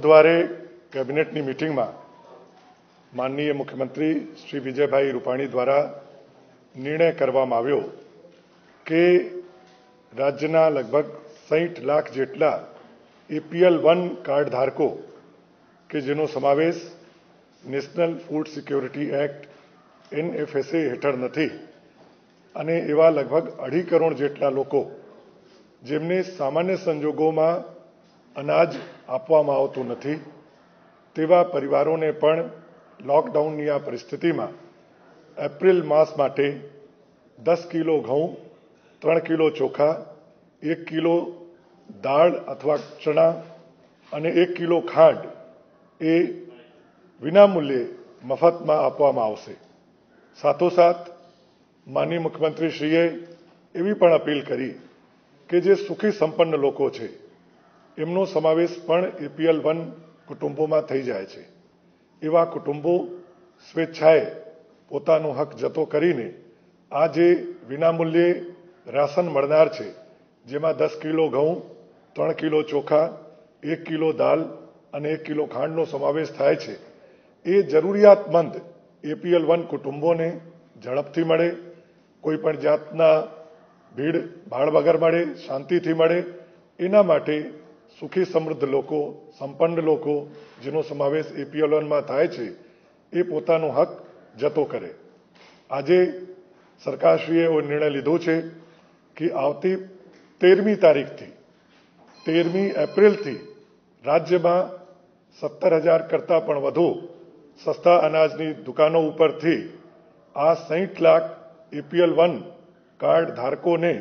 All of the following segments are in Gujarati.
बुधवारे कैबिनेटनी मीटिंग में माननीय मुख्यमंत्री श्री विजयभाई रूपाणी द्वारा निर्णय करवामां आव्यो के राज्यना लगभग 60 लाख जेटला APL1 कार्ड धारकों के जेनो समावेश national food security act NFSA हेठळ नथी अने एवा लगभग 2.5 करोड़ जेटला लोको जेमने सामान्य संजोगोमां अनाज आपवामां आवतुं नथी तेवा परिवारोने पण लॉकडाउननी आ परिस्थितिमां एप्रिल मास माटे 10 किलो घऊं, 3 किलो चोखा, 1 किलो दाळ अथवा चना अने 1 किलो खांड ए विनामूल्ये मफतमां आपवामां आवशे। साथोसाथ माननीय मुख्यमंत्रीश्रीए एवी पण अपील करी के जे सुखी संपन्न लोको छे एमनो समावेश पण APL1 कुटुंबोमां थई जाय छे। एवा कुटुंबो स्वेच्छाए पोतानो हक जतो करीने आ जे विनामूल्ये राशन मळनार छे जेमां 10 किलो घऊं, 3 किलो चोखा, 1 किलो दाल अने 1 किलो खांडनो समावेश थाय छे ए जरूरियातमंद APL1 कुटुंबोने झड़पथी मळे, कोईपण जातना भीड़ भाड़ वगर मळे, शांतिथी मळे एना माटे सुखी समृद्ध लोको, संपन्न लोको जेनो समावेश APL1 में थाय छे ए पोतानो हक जतो करे। आजे सरकारश्रीए एवो निर्णय लीधो छे कि आवती 13मी तारीख थी 13मी एप्रिल थी राज्य में 17,000 करता पण वधु सस्ता अनाजनी दुकानों उपरथी आ 60 लाख APL1 कार्ड धारकों ने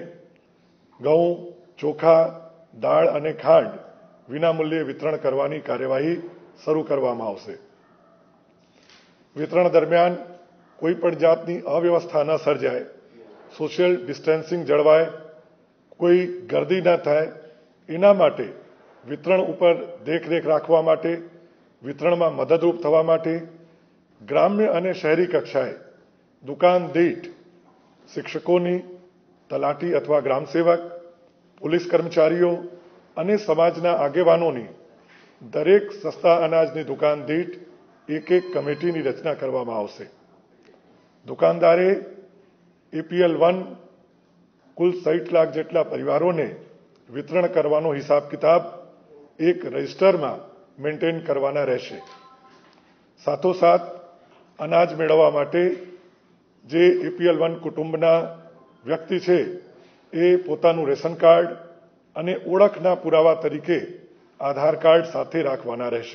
घऊं, चोखा, दाळ अने खांड विनामूल्ये वितरण करवानी कार्यवाही शरू करवामां आवशे। वितरण दरमियान कोईपण जातनी अव्यवस्था न सर्जाय, सोशियल डिस्टन्सिंग जळवाय, कोई गर्दी न थाय एना माटे वितरण उपर देखरेख राखवा माटे, वितरणमां मददरूप थवा माटे ग्राम्य अने शहरी कक्षाए दुकान दीठ शिक्षकोनी, तलाटी अथवा ग्रामसेवक, पुलिस कर्मचारीओ अने समाजना आगेवानोनी दरेक सस्ता अनाजनी दुकान दीठ एक कमिटीनी रचना करवामां आवशे। दुकानदारे APL1 कुल 60 लाख जेटला परिवारोने वितरण करवानो हिसाब किताब एक रजिस्टर में मेंटेन करवाना रहेशे। साथोसाथ अनाज मेळववा माटे जे APL1 कुटुंबना व्यक्ति छे ए पोतानुं रेशन कार्ड अने ओळखना पुरावा तरीके आधार कार्ड साथे राखवाना रहेशे।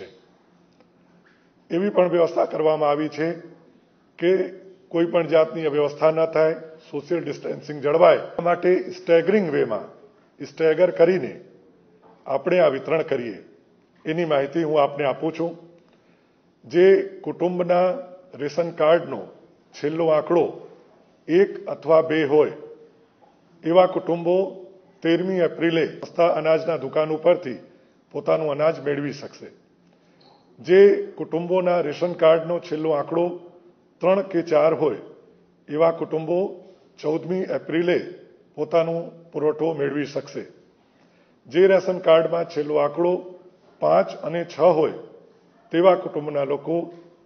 एवी पण व्यवस्था करवामां आवी छे के कोईपण जातनी अव्यवस्था न थाय, सोशियल डिस्टन्सिंग जळवाय माटे स्टेगरिंग वे में स्टेगर करीने आपणे आ वितरण करीए एनी माहिती हूँ आपने आपू छूं। जे कुटुंबना रेशन कार्डनो छेल्लो आंकड़ो 1 अथवा 2 होय एवा कुटुंबो 13मी एप्रिले सस्ता अनाजना दुकान उपरथी पोतानुं अनाज मेळवी शकशे। जे कुटुंबोना रेशन कार्डनो छेल्लो आंकड़ो 3 के 4 होय एवा कुटुंबो 14मी एप्रिले पोतानुं पुरवठो मेळवी शकशे। जे रेशन कार्ड में छेल्लो आंकड़ो 5 अने 6 होय तेवा कुटुंबना लोको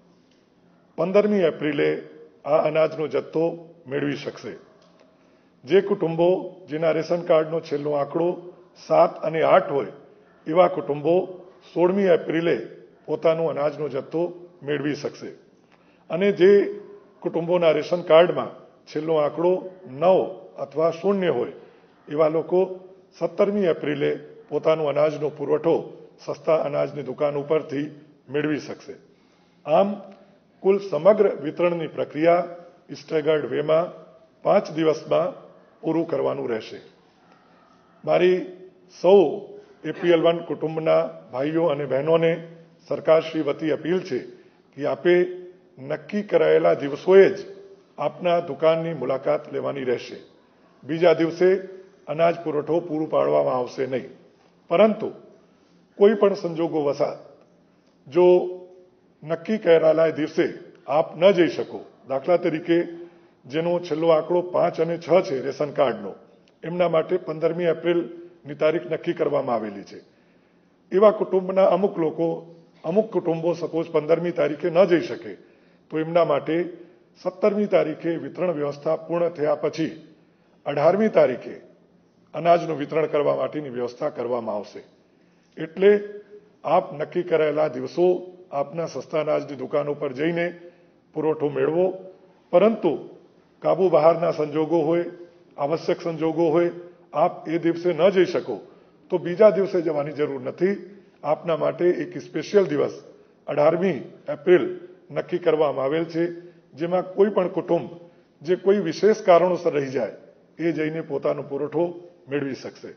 15मी एप्रिले आ अनाजनो जत्थो मेळवी शकशे। जे कुटुंबो जेना रेशन कार्डनो छेल्लो आंकड़ो 7 अने 8 होय एवा कुटुंबो 16मी एप्रिले पोतानो अनाजनो जत्थो मेळवी शकशे अने जे कुटुंबोना रेशन कार्ड में छेल्लो आंकड़ो 9 अथवा 0 होय एवा लोको 17मी एप्रिले पोतानो अनाजनो पुरवठो सस्ता अनाजनी दुकान उपरथी मेळवी शकशे। आम कुल समग्र वितरणनी प्रक्रिया स्टेगर्ड वे में 5 दिवस में पूरू करवानुं रहेशे। मारी सौ APL1 कुटुंबना भाईओ अने बहनोने सरकारश्री वती अपील छे कि आपे नक्की करायेला दिवसोए ज आपना दुकाननी मुलाकात लेवानी रहेशे। बीजा दिवसे अनाज पुरवठो पूरू पाडवामां आवशे नहीं, परंतु कोईपण संजोगो वसात जो नक्की करायेला दिवसे आप न जई शको, दाखला तरीके जेनो छेल्लो आंकड़ो 5 अने 6 छे रेशन कार्डनो एमना माटे 15मी एप्रिलनी तारीख नक्की करवामां आवेली छे। एवा कुटुंबना अमुक लोको અમુક કુટુંબો સપોઝ 15મી તારીખે ન જઈ શકે તો એમના માટે 17મી તારીખે વિતરણ વ્યવસ્થા પૂર્ણ થયા પછી 18મી તારીખે અનાજનું વિતરણ કરવા માટેની વ્યવસ્થા કરવામાં આવશે. એટલે આપ નક્કી કરાયેલા દિવસો આપના સસ્તા અનાજની દુકાનો પર જઈને પુરવઠો મેળવો. પરંતુ કાબુ બહારના સંજોગો હોય, આવશ્યક સંજોગો હોય, આપ એ દિવસે ન જઈ શકો તો બીજા દિવસે જવાની જરૂર નથી. આપના માટે એક સ્પેશિયલ દિવસ 18મી એપ્રિલ નક્કી કરવામાં આવેલ છે, જેમાં કોઈ પણ કુટુંબ જે કોઈ વિશેષ કારણોસર રહી જાય એ જઈને પોતાનો પુરવઠો મેળવી શકશે.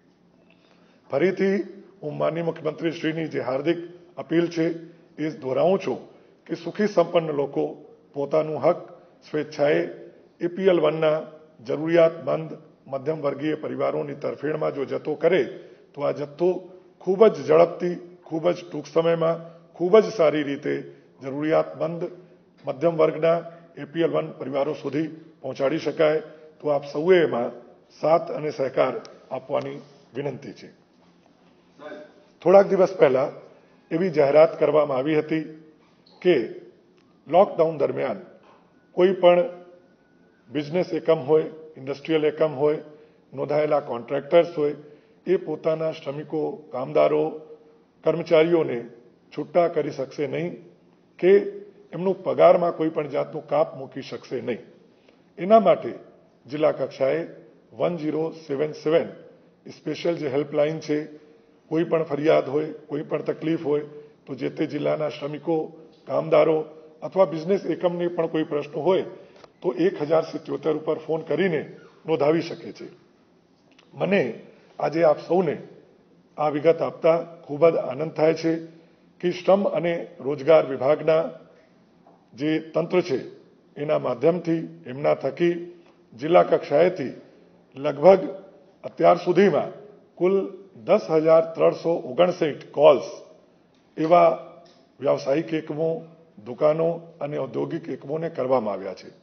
ફરીથી હું માનનીય મુખ્યમંત્રી શ્રીની જે હાર્દિક અપીલ છે એ દોહરાવું છું કે સુખી સંપન્ન લોકો પોતાનું હક સ્વેચ્છાએ APL 1ના જરૂરિયાતમંદ મધ્યમ વર્ગીય પરિવારોની તરફેણમાં જો જથ્થો કરે તો આ જથ્થો ખૂબ જ ઝડપથી, ખૂબ જ ટૂંક સમયમાં, ખૂબ જ સારી રીતે જરૂરિયાતમંદ મધ્યમ વર્ગના APL 1 પરિવારો સુધી પહોંચાડી શકાય. તો આપ સૌએ એમાં સાથ અને સહકાર આપવાની વિનંતી છે. થોડાક દિવસ પહેલા એવી જાહેરાત કરવામાં આવી હતી કે લોકડાઉન દરમિયાન કોઈ પણ બિઝનેસ એકમ હોય, ઇન્ડસ્ટ્રીયલ એકમ હોય, નોંધાયેલા કોન્ટ્રાક્ટર્સ હોય, એ પોતાના શ્રમિકો, કામદારો, કર્મચારીઓને છૂટા કરી શકશે નહીં કે એમનું પગારમાં કોઈ પણ જાતનું કાપ મૂકી શકશે નહીં. એના માટે જિલ્લા કક્ષાએ 1077 સ્પેશિયલ જે હેલ્પલાઇન છે, કોઈ પણ ફરિયાદ હોય, કોઈ પણ તકલીફ હોય તો જે તે જિલ્લાના શ્રમિકો, કામદારો અથવા બિઝનેસ એકમને પણ કોઈ પ્રશ્ન હોય તો 1077 ઉપર ફોન કરીને નોંધાવી શકે છે. મને આજે આપ સૌને આ વિગત આપતા ખૂબ જ આનંદ થાય છે કે શ્રમ અને રોજગાર વિભાગના જે તંત્ર છે એના માધ્યમથી, એમના થકી જિલ્લા કક્ષાએથી લગભગ અત્યાર સુધીમાં કુલ 10,359 કોલ્સ એવા વ્યાવસાયિક એકમો, દુકાનો અને ઔદ્યોગિક એકમોને કરવામાં આવ્યા છે.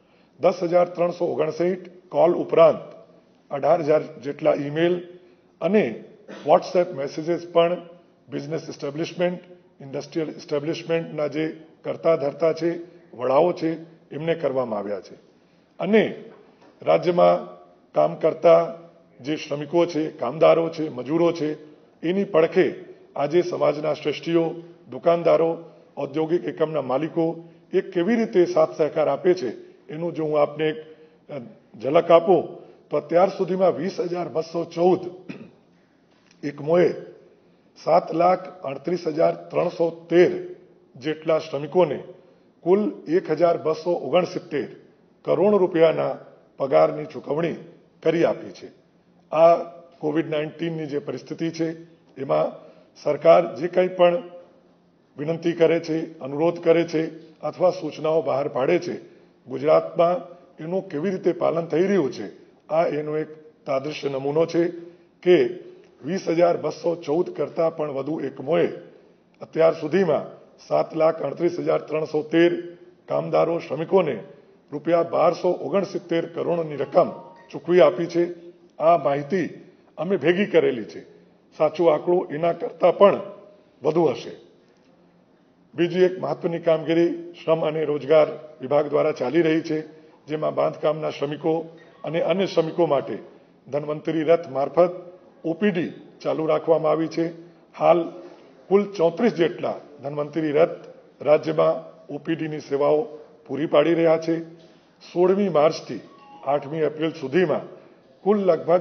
10,359 કોલ ઉપરાંત 18,000 જેટલા ઈમેલ અને વોટ્સએપ મેસેજીસ પણ બિઝનેસ એસ્ટેબ્લિશમેન્ટ, ઇન્ડસ્ટ્રીયલ એસ્ટેબ્લિશમેન્ટના જે કરતા ધરતા છે, વડાઓ છે, એમને કરવામાં આવ્યા છે. અને રાજ્યમાં કામ કરતા જે શ્રમિકો છે, કામદારો છે, મજૂરો છે, એની પડખે આજે સમાજના શ્રેષ્ઠીઓ, દુકાનદારો, ઔદ્યોગિક એકમના માલિકો એ કેવી રીતે સાથ સહકાર આપે છે એનું જો હું આપને એક ઝલક આપું તો અત્યાર સુધીમાં 20,214 એકમોએ 7,38,313 જેટલા શ્રમિકોને કુલ 1,269 કરોડ રૂપિયાના પગારની ચૂકવણી કરી આપી છે. આ કોવિડ-19ની જે પરિસ્થિતિ છે એમાં સરકાર જે કંઈ પણ વિનંતી કરે છે, અનુરોધ કરે છે અથવા સૂચનાઓ બહાર પાડે છે, ગુજરાતમાં એનું કેવી રીતે પાલન થઈ રહ્યું છે આ એનો એક તાદૃશ્ય નમૂનો છે કે 20,214 કરતાં પણ વધુ એકમોએ અત્યાર સુધીમાં 7,38,313 કામદારો, શ્રમિકોને રૂપિયા 1,269 કરોડની રકમ ચૂકવી આપી છે. આ માહિતી અમે ભેગી કરેલી છે. સાચું આંકડો એના કરતાં પણ વધુ હશે. બીજી એક મહત્વની કામગીરી શ્રમ અને રોજગાર વિભાગ દ્વારા ચાલી રહી છે, જેમાં બાંધકામના શ્રમિકો અને અન્ય શ્રમિકો માટે ધન્વંતરી રથ મારફત OPD ચાલુ રાખવામાં આવી છે. હાલ કુલ 34 જેટલા ધન્વંતરી રથ રાજ્યમાં OPDની સેવાઓ પૂરી પાડી રહ્યા છે. 16મી માર્ચથી 8મી એપ્રિલ સુધીમાં કુલ લગભગ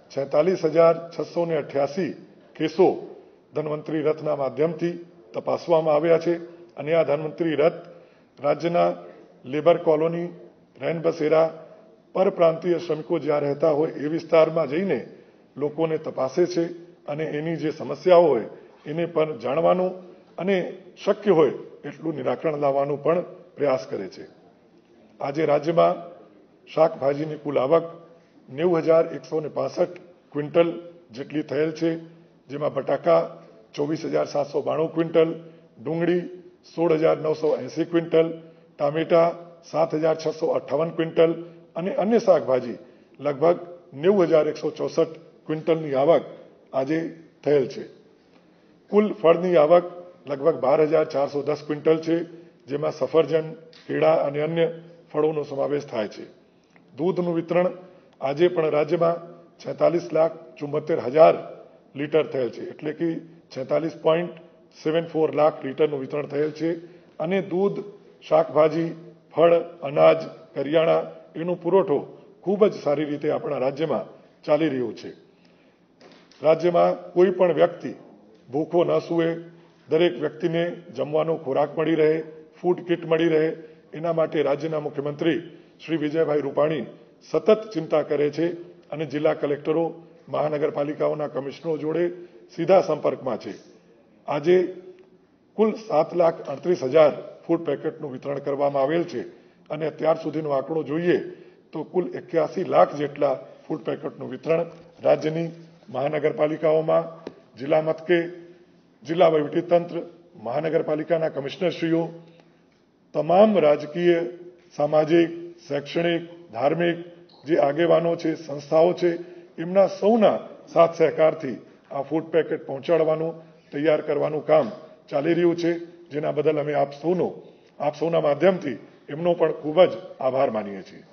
46,688 કેસો ધન્વંતરી રથના માધ્યમથી તપાસવામાં આવ્યા છે. અને આ ધન્વંતરી રથ રાજ્યના લેબર કોલોની, રૈનબસેરા, પરપ્રાંતીય શ્રમિકો જ્યાં રહેતા હોય એ વિસ્તારમાં જઈને લોકોને તપાસે છે અને એની જે સમસ્યાઓ હોય એને પણ જાણવાનું અને શક્ય હોય એટલું નિરાકરણ લાવવાનું પણ પ્રયાસ કરે છે. આજે રાજ્યમાં શાકભાજીની કુલ આવક 90,165 ક્વિન્ટલ જેટલી થયેલ છે, જેમાં બટાકા 24,792 ક્વિન્ટલ, ડુંગળી 16,980 ક્વિન્ટલ, ટામેટા 7,658 ક્વિન્ટલ અને અન્ય શાકભાજી લગભગ 90,164 ક્વિન્ટલની આવક આજે થયેલ છે. કુલ ફળની આવક લગભગ 12,410 ક્વિન્ટલ છે, જેમાં સફરજન, કેળા અને અન્ય ફળોનો સમાવેશ થાય છે. દૂધનું વિતરણ આજે પણ રાજ્યમાં 46,74,000 લીટર થયેલ છે, એટલે કે 46.74 લાખ લીટરનું વિતરણ થયેલ છે. અને દૂધ, શાકભાજી, ફળ, અનાજ, કરિયાણા એનો પુરવઠો ખૂબ જ સારી રીતે આપણા રાજ્યમાં ચાલી રહ્યો છે. રાજ્યમાં કોઈ પણ વ્યક્તિ ભૂખો ન સૂવે, દરેક વ્યક્તિને જમવાનો ખોરાક મળી રહે, ફૂડ કિટ મળી રહે, એના માટે રાજ્યના મુખ્યમંત્રી શ્રી વિજયભાઈ રૂપાણી સતત ચિંતા કરે છે અને જિલ્લા કલેક્ટરો, મહાનગરપાલિકાઓના કમિશનરો જોડે સીધા સંપર્કમાં છે. આજે કુલ 7,38,000 ફૂડ પેકેટનું વિતરણ કરવામાં આવેલ છે અને અત્યાર સુધીનો આંકડો જોઈએ તો કુલ 81 લાખ જેટલા ફૂડ પેકેટનું વિતરણ રાજ્યની મહાનગરપાલિકાઓમાં, જિલ્લા મથકે, જિલ્લા વહીવટીતંત્ર, મહાનગરપાલિકાના કમિશનરશ્રીઓ, તમામ રાજકીય, સામાજિક, શૈક્ષણિક, ધાર્મિક જે આગેવાનો છે, સંસ્થાઓ છે, એમના સૌના સાથ સહકારથી આ ફૂડ પેકેટ પહોંચાડવાનું, તૈયાર કરવાનું કામ ચાલી રહ્યું છે, જેના બદલ અમે આપ સૌના માધ્યમથી એમનો પણ ખૂબ જ આભાર માનીએ છીએ.